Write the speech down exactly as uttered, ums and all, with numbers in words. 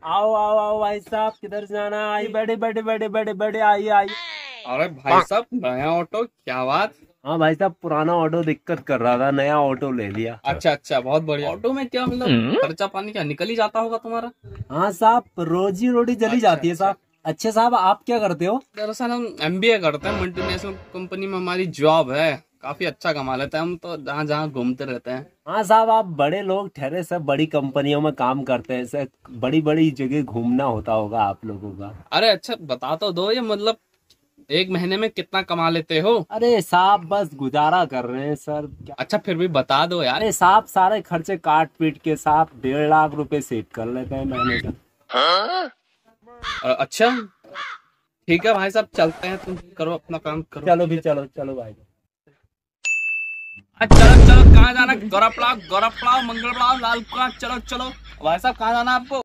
आओ आओ आओ भाई साहब, किधर जाना? आई बैठे बैठे बैठे बैठे बैठे, आइए आइए। अरे भाई साहब, नया ऑटो, क्या बात। हाँ भाई साहब, पुराना ऑटो दिक्कत कर रहा था, नया ऑटो ले लिया। अच्छा अच्छा, बहुत बढ़िया। ऑटो में क्या मतलब खर्चा पानी क्या निकल ही जाता होगा तुम्हारा? हाँ साहब, रोजी रोटी चली अच्छा, जाती है साहब। अच्छे साहब, आप क्या करते हो? दरअसल हम एमबीए करते हैं, मल्टीनेशनल कंपनी में हमारी जॉब है। काफी अच्छा कमा लेते हैं हम तो, जहाँ जहाँ घूमते रहते हैं। हाँ साहब, आप बड़े लोग ठहरे, सब बड़ी कंपनियों में काम करते हैं, सब बड़ी बड़ी जगह घूमना होता होगा आप लोगों का। अरे अच्छा, बता तो दो, ये मतलब एक महीने में कितना कमा लेते हो? अरे साहब, बस गुजारा कर रहे हैं सर, क्या? अच्छा फिर भी बता दो यार। अरे साहब, सारे खर्चे काट पीट के साहब डेढ़ लाख रुपए सेव कर लेते हैं महीने का। अ, अच्छा ठीक है भाई साहब, चलते हैं, तुम करो अपना काम करो। चलो भी, चलो चलो भाई। अच्छा, चलो चलो, कहाँ जाना? गौरव पड़ाव, गौरव पड़ाव, मंगल पड़ाव, लाल पड़ाव, चलो चलो। भाई साहब कहाँ जाना है आपको?